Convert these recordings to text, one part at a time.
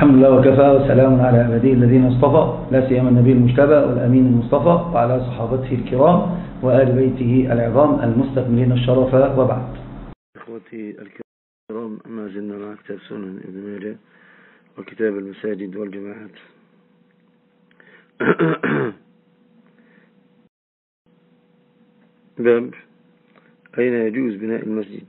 الحمد لله وكفى، وسلام على عباده الذين اصطفى، لا سيما النبي المجتبى والأمين المصطفى وعلى صحابته الكرام وآل بيته العظام المستكملين الشرف، وبعد. إخوتي الكرام، ما زلنا مع كتاب سنن ابن ماجه وكتاب المساجد والجماعات. باب أين يجوز بناء المسجد.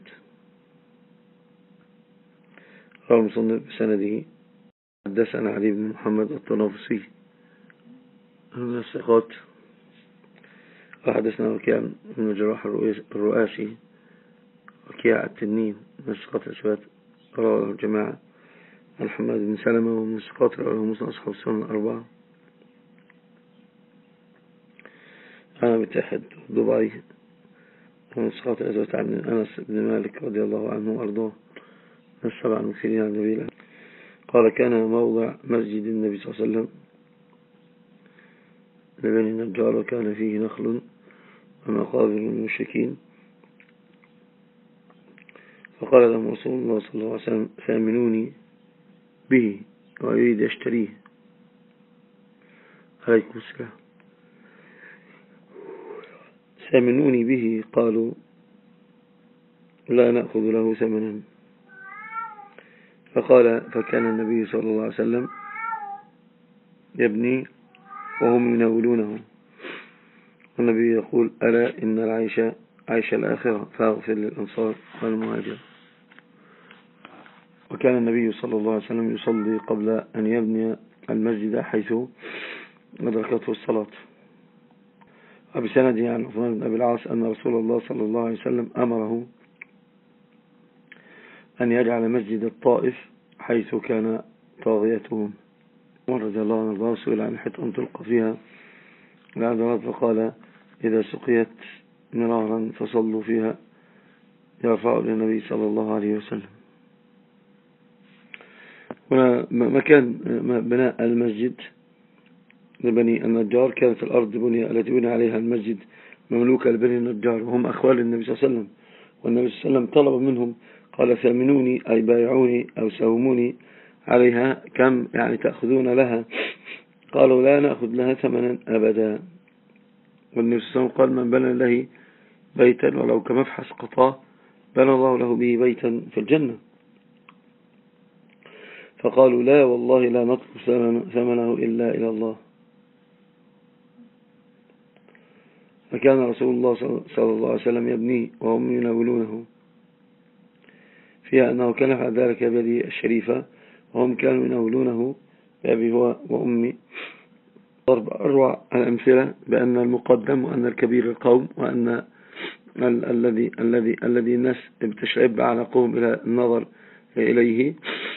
قال المصنف بسنده: حدثنا علي بن محمد الطنافسي من الثقات، وحدثنا وكيع بن الجراح الرؤاسي وكيع التنين من الثقات الأثبات رواه الجماعة عن حماد بن سلمة ومن الثقات رواه مسلم أصحاب السنن الأربعة عن أبي تاحد الضبعي ومن الثقات الأثبات عن أنس بن مالك رضي الله عنه وأرضاه من السبع المكثرين عن النبي. قال: كان موضع مسجد النبي صلى الله عليه وسلم لبني النجار، وكان فيه نخل ومقابر المشركين، فقال لهم رسول الله صلى الله عليه وسلم: ثامنوني به، ويريد يشتريه. عليكم السلام. ثامنوني به، قالوا: لا نأخذ له ثمنا. فكان النبي صلى الله عليه وسلم يبني وهم يناولونه، والنبي يقول: ألا إن العيش عيش الآخرة، فاغفر للأنصار والمهاجر. وكان النبي صلى الله عليه وسلم يصلي قبل أن يبني المسجد حيث أدركته الصلاة. وبسنده عن عثمان بن أبي العاص أن رسول الله صلى الله عليه وسلم أمره أن يجعل مسجد الطائف حيث كان طاغيتهم. رضي الله عنه وارضاه سئل عن حيث تلقى فيها العذرات، فقال: إذا سقيت مرارا فصلوا فيها، يرفع للنبي صلى الله عليه وسلم. هنا مكان بناء المسجد لبني النجار، كانت الأرض التي بني عليها المسجد مملوكة لبني النجار، وهم أخوال النبي صلى الله عليه وسلم. والنبي صلى الله عليه وسلم طلب منهم، قال: ثامنوني أي بايعوني أو ساوموني عليها، كم يعني تأخذون لها؟ قالوا: لا نأخذ لها ثمنا أبدا. والنبي صلى الله عليه وسلم قال: من بنى له بيتا ولو كمفحص قطاه بنى الله له به بيتا في الجنة. فقالوا: لا والله لا نطلب ثمنه إلا إلى الله. فكان رسول الله صلى الله عليه وسلم يبنيه وهم يناولونه، فيها أنه كان فعل ذلك بيده الشريفة، وهم كانوا يناولونه بأبي هو وأمي. ضرب أروع الأمثلة بأن المقدم وأن الكبير القوم، وأن الذي الناس بتشعب عنقهم إلى النظر إليه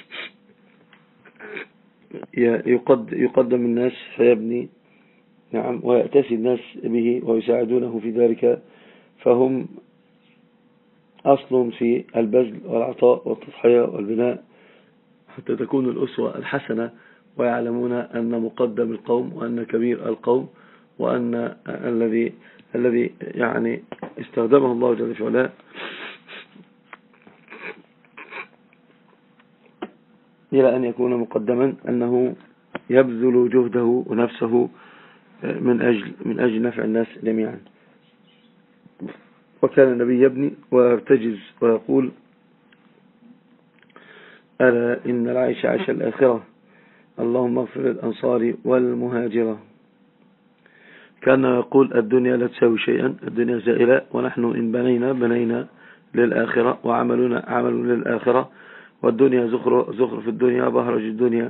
يقدم الناس فيبني، نعم، ويأتسي الناس به ويساعدونه في ذلك، فهم أصل في البذل والعطاء والتضحية والبناء، حتى تكون الأسوة الحسنة، ويعلمون أن مقدم القوم وأن كبير القوم وأن الذي يعني استخدمه الله جل وعلا إلى أن يكون مقدما، أنه يبذل جهده ونفسه من أجل نفع الناس جميعا. وكان النبي يبني ويرتجز ويقول: ألا إن العيش عيش الآخرة، اللهم اغفر للأنصار والمهاجرة. كان يقول: الدنيا لا تساوي شيئا، الدنيا زائلة، ونحن إن بنينا للآخرة، وعملنا عمل للآخرة، والدنيا زخرف الدنيا بهرج الدنيا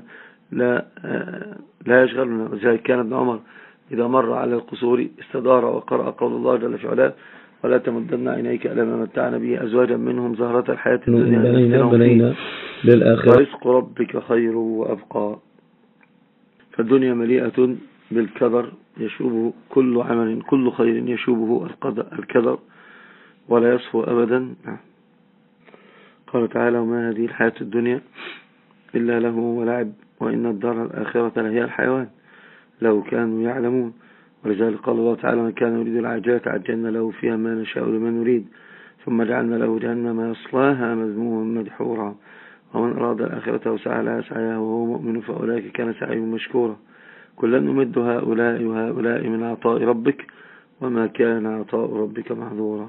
لا يشغلنا. وذلك كان ابن عمر إذا مر على القصور استدار وقرأ قول الله جل وعلا: ولا تمدن عينيك إلى ما متعنا به أزواجا منهم زهرة الحياة الدنيا، بنينا للآخرة، ورزق ربك خير وأبقى. فالدنيا مليئة بالكدر، يشوبه كل عمل، كل خير يشوبه الكدر ولا يصفو أبدا. قال تعالى: وما هذه الحياة الدنيا إلا له ولعب، وإن الدار الآخرة لهي الحيوان، لو كانوا يعلمون. ولذلك قال الله تعالى: من كان يريد العاجلة عجلنا له فيها ما نشاء لمن نريد، ثم جعلنا له جهنم يصلاها مذموما مدحورا، ومن أراد الآخرة وسعى لها سعيها وهو مؤمن فأولئك كان سعيهم مشكورا كلا نمد هؤلاء وهؤلاء من عطاء ربك وما كان عطاء ربك محظورا.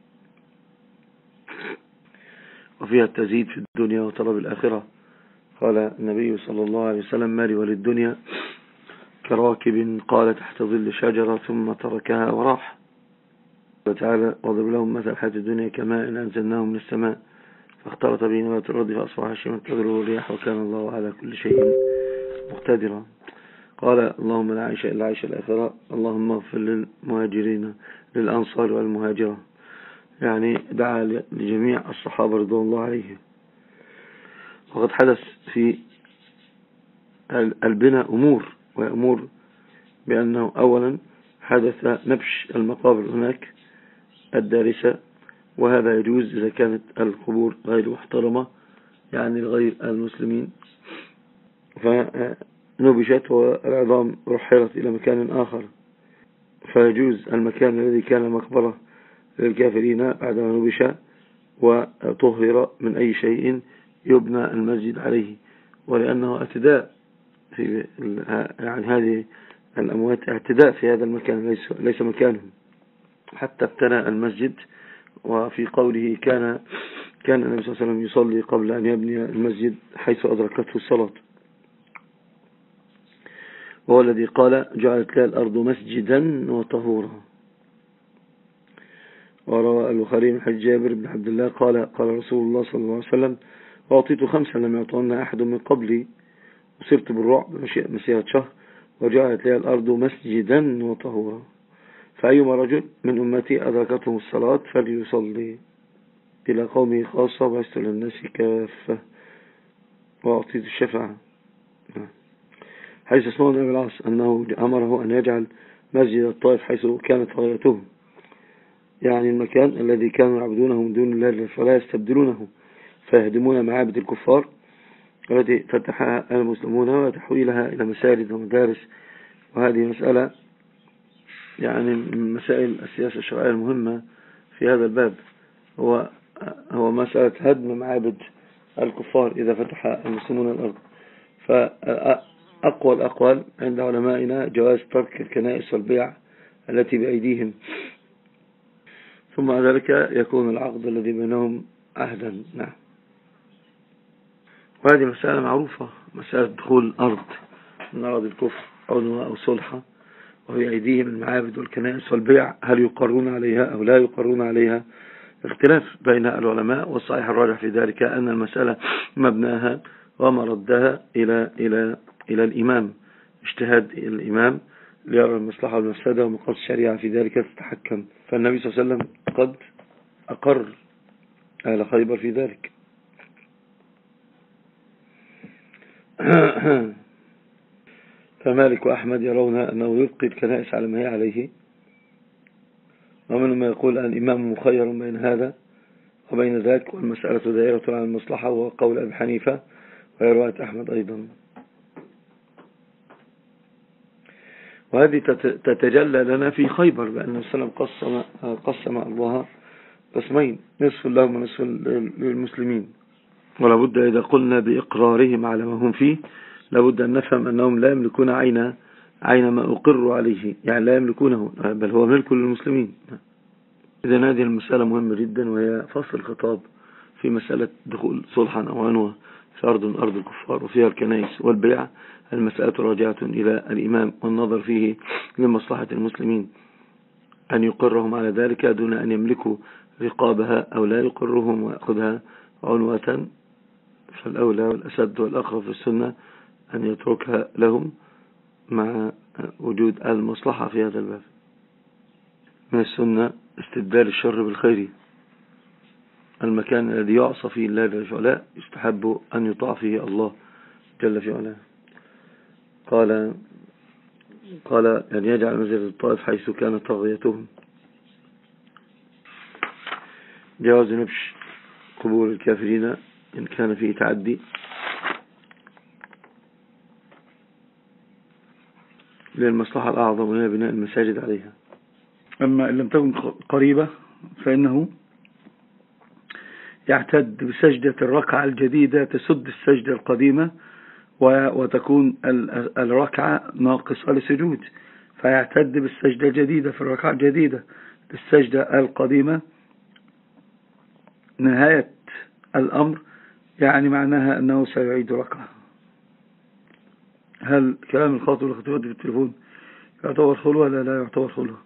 وفيها التزيد في الدنيا وطلب الآخرة. قال النبي صلى الله عليه وسلم ما لي وللدنيا كراكب قال تحت ظل شجرة ثم تركها وراح. وتعالى واضرب لهم مثل الحياة الدنيا كماء أنزلناه من السماء فاختلط به نبات الأرض فأصبح هشيما تذروه الرياح وكان الله على كل شيء مقتدرا. قال اللهم لا عيش إلا عيش الآخرة اللهم اغفر للمهاجرين للأنصار والمهاجرة. يعني دعا لجميع الصحابة رضوان الله عليهم. وقد حدث في البناء أمور بأنه أولا حدث نبش المقابر هناك الدارسة، وهذا يجوز إذا كانت القبور غير محترمة يعني لغير المسلمين، فنبشت والعظام رحلت إلى مكان آخر، فيجوز المكان الذي كان مقبرة للكافرين بعدما نبش وطهر من أي شيء يبنى المسجد عليه، ولأنه اعتداء في يعني هذه الأموات اعتداء في هذا المكان ليس مكانهم، حتى ابتنى المسجد. وفي قوله كان النبي صلى الله عليه وسلم يصلي قبل أن يبني المسجد حيث أدركته الصلاة، وهو الذي قال جعلت لها الأرض مسجدا وطهورا. وروى البخاري من حديث جابر بن عبد الله قال رسول الله صلى الله عليه وسلم أعطيت 5 لم يعطهن أحد من قبلي وصرت بالرعب مسيرة شهر وجعلت لها الأرض مسجدا وطهورا فأيما رجل من أمتي أدركتهم الصلاة فليصلي إلى قومه خاصة وبعثت للناس كافة وأعطيت الشفاعة. حيث اسمه ابن العاص أنه أمره أن يجعل مسجد الطائف حيث كانت غايته، يعني المكان الذي كانوا يعبدونه من دون الله فلا يستبدلونه فيهدمون معابد الكفار التي فتحها المسلمون وتحويلها إلى مساجد ومدارس. وهذه مسألة يعني من مسائل السياسة الشرعية المهمة في هذا الباب، هو مسألة هدم معابد الكفار إذا فتح المسلمون الأرض. فأقوى الأقوال عند علمائنا جواز ترك الكنائس والبيع التي بأيديهم، ثم ذلك يكون العقد الذي بينهم عهدا. نعم. وهذه مسألة معروفة، مسألة دخول الأرض من أراضي الكفر أو صلحة وفي أيديهم المعابد والكنائس والبيع، هل يقرون عليها أو لا يقرون عليها؟ اختلاف بين العلماء، والصحيح الراجح في ذلك أن المسألة مبناها ومردها إلى الإمام، اجتهاد الإمام ليرى المصلحة والمفسدة ومقاصد الشريعة في ذلك تتحكم. فالنبي صلى الله عليه وسلم قد أقر أهل خيبر في ذلك. فمالك وأحمد يرون أنه يبقي الكنائس على ما هي عليه، ومنهم يقول أن الإمام مخير بين هذا وبين ذاك، والمسألة دائرة على المصلحة، وهو قول أبي حنيفة ورواية أحمد أيضا. وهذه تتجلى لنا في خيبر بأن السلام قسم الله قسمين، نصف لهم ونصف للمسلمين. ولا بد إذا قلنا بإقرارهم على ما هم فيه لابد أن نفهم أنهم لا يملكون عين ما أقروا عليه، يعني لا يملكونه بل هو ملك للمسلمين. إذن هذه المسألة مهمة جدا، وهي فصل الخطاب في مسألة دخول صلحا أو عنوة في أرض الكفار وفيها الكنائس والبيع. المسألة راجعة إلى الإمام والنظر فيه لمصلحة المسلمين أن يقرهم على ذلك دون أن يملكوا رقابها أو لا يقرهم ويأخذها عنوة. فالأولى والأسد والأقرب في السنة أن يتركها لهم مع وجود المصلحة في هذا الباب. من السنة استبدال الشر بالخير. المكان الذي يعصى فيه الله جل في علاه يستحب أن يطاع فيه الله جل في علاه. قال يعني يجعل مسجد الطائف حيث كانت طاغيتهم. جواز نبش قبور الكافرين إن كان فيه تعدي للمصلحة الأعظم وهي بناء المساجد عليها. أما إن لم تكن قريبة فإنه يعتد بسجدة الركعة الجديدة تسد السجدة القديمة، وتكون الركعة ناقصة لسجود، فيعتد بالسجدة الجديدة في الركعة الجديدة للسجدة القديمة. نهاية الأمر يعني معناها أنه سيعيد ركعة. هل كلام الخاطب والخطيبات بالتليفون يعتبر خلوة ولا لا يعتبر خلوة؟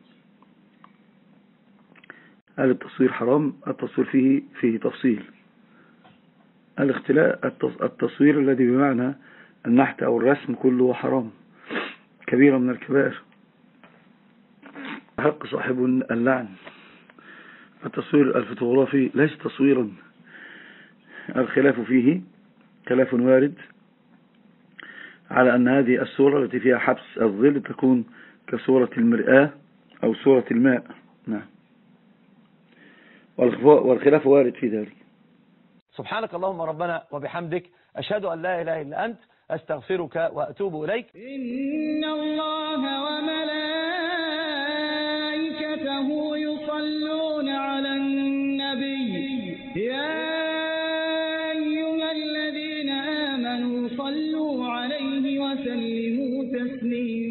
هل التصوير حرام؟ التصوير فيه تفصيل. التصوير الذي بمعنى النحت أو الرسم كله حرام، كبيرة من الكبائر، حق صاحب اللعن. التصوير الفوتوغرافي ليس تصويرا، الخلاف فيه خلاف وارد على أن هذه الصورة التي فيها حبس الظل تكون كصورة المرآة أو صورة الماء. نعم، والخلاف وارد في ذلك. سبحانك اللهم ربنا وبحمدك، أشهد أن لا إله إلا أنت، أستغفرك وأتوب إليك. إن الله وملائكته يصلون على النبي، يا أيها الذين آمنوا صلوا عليه وسلموا تسليما.